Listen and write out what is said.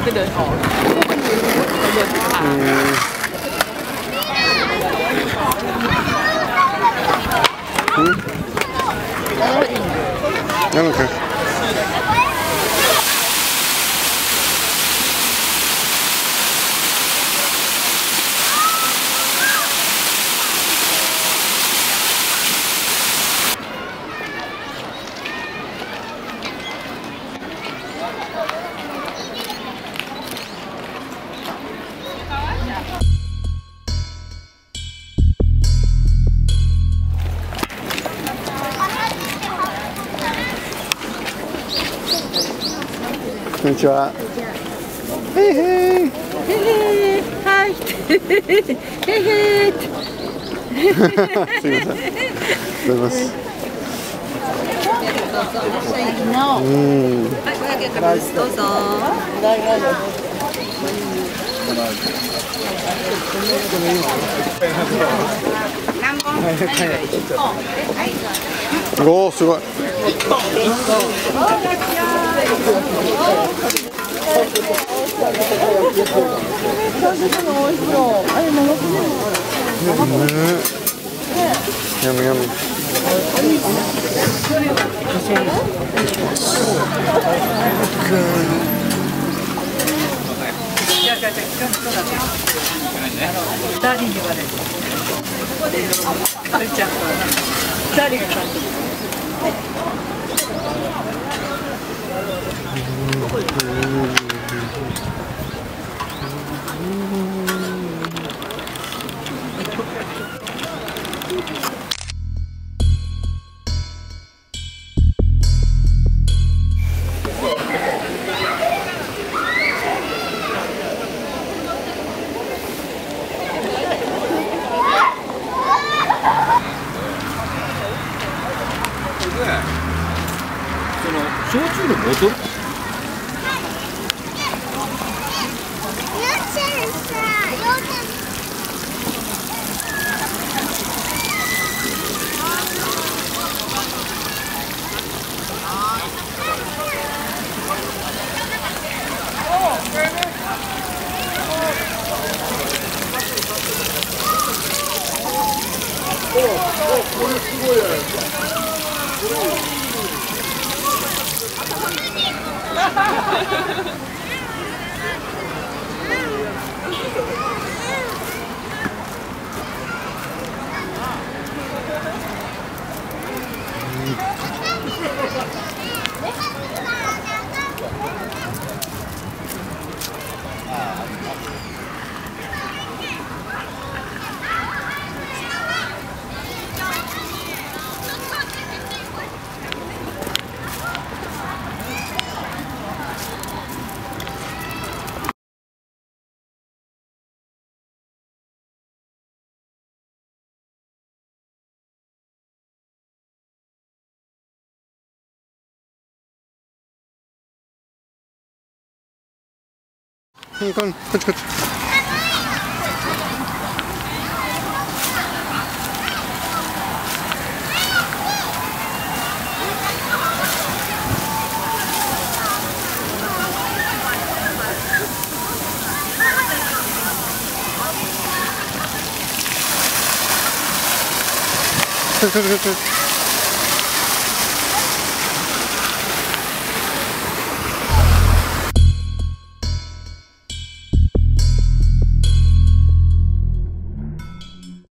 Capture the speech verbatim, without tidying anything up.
ก็เดินออกพวกมันอยู่เขาเดินทางなんかこんにちは。へいへい。へいへい。はい。へいへい。すみません。ありがとうございます。うん。はい、ごひゃくえんからです。どうぞ。何本？おお、すごい。やむやむ。二人に言われる。ここで、あれちゃんと二人が感じる。 その焼酎のボトルこれすごいやこっちこっちこっち。こっちこっちこっち。